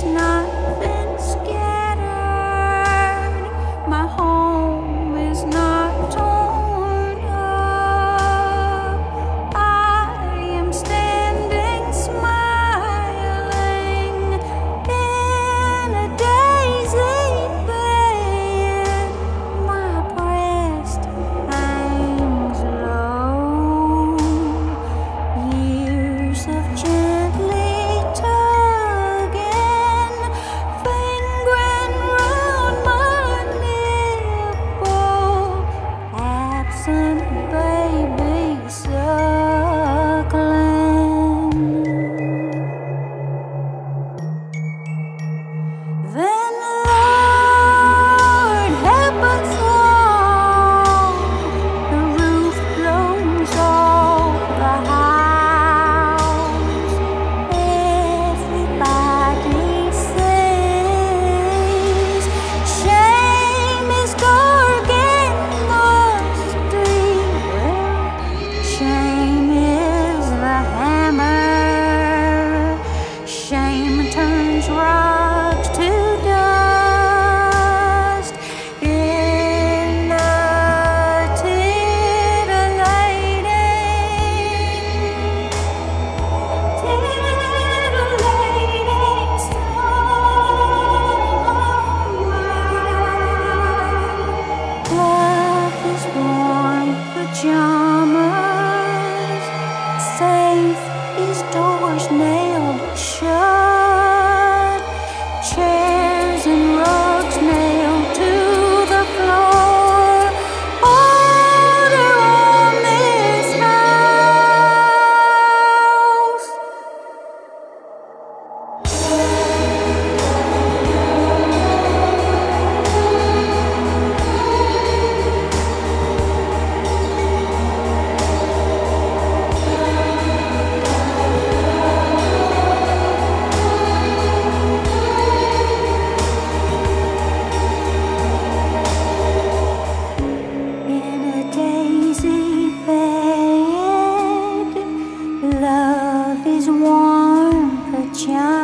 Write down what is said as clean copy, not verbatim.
not been scattered. My home is not torn up. I am standing smiling in a daisy bed. My breast hangs low. Years of gently tugging, fingering round my nipple, absent baby suckling. Then Lord help us all, the roof blows off the house. Everybody says shame is guarding the street. Well, shame is the hammer. Shame turns rocks to dust in the titillating sunlight. Love is warm pajamas. Safe is doors nailed shut. Chairs and rugs nailed to the floor. Order on this house. In a daisy bed, love is warm pajamas.